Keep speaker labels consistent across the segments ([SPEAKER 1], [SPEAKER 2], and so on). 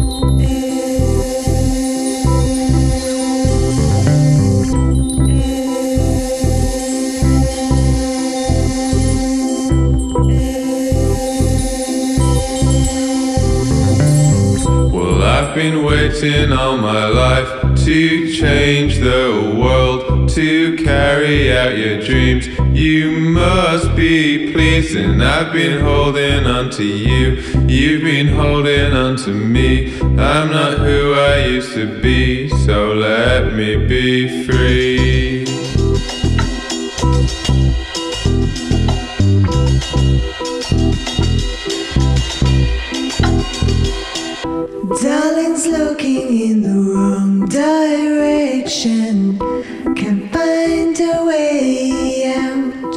[SPEAKER 1] I've been waiting all my life to change the world, to carry out your dreams. You must be pleased, and I've been holding on to you. You've been holding on to me. I'm not who I used to be, so let me be free.
[SPEAKER 2] Darling's looking in the wrong direction, can't find a way out.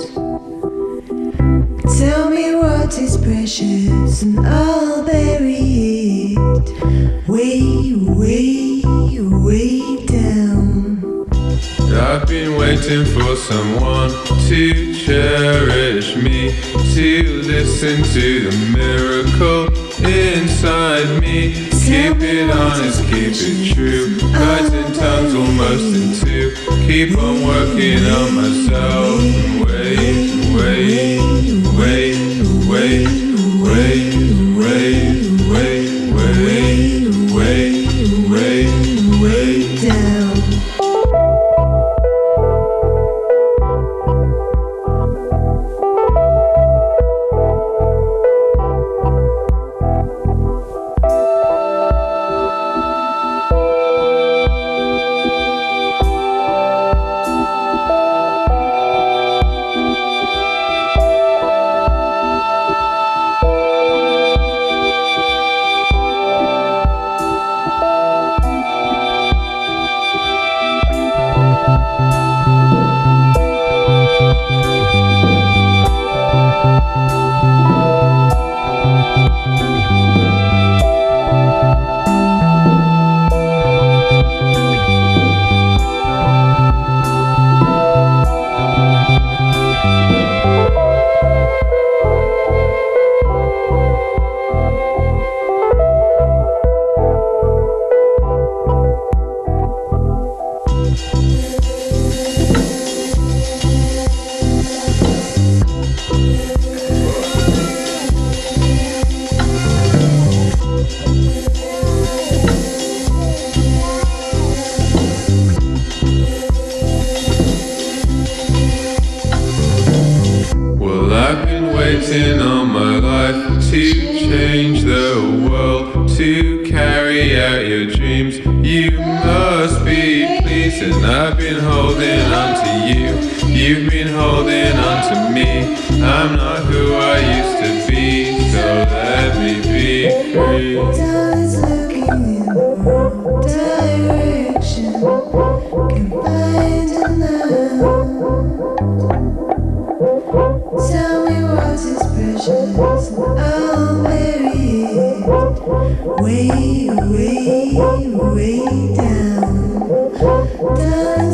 [SPEAKER 2] Tell me what is precious and I'll bury it way, way, way down.
[SPEAKER 1] I've been waiting for someone to cherish me, to listen to the miracle inside me. Keep it honest, keep it true, biting tongues almost in two. Keep on working on myself and wait, wait, wait, wait, wait, wait, wait, wait, wait, wait, wait
[SPEAKER 2] down.
[SPEAKER 1] Waiting all my life to change the world, to carry out your dreams. You must be pleased, and I've been holding on to you. You've been holding on to me. I'm not who I used to be, so let me be free.
[SPEAKER 2] Darling's looking in the wrong direction, can't find another. Tell me what is precious and I'll bury it way, way, way down. Darling,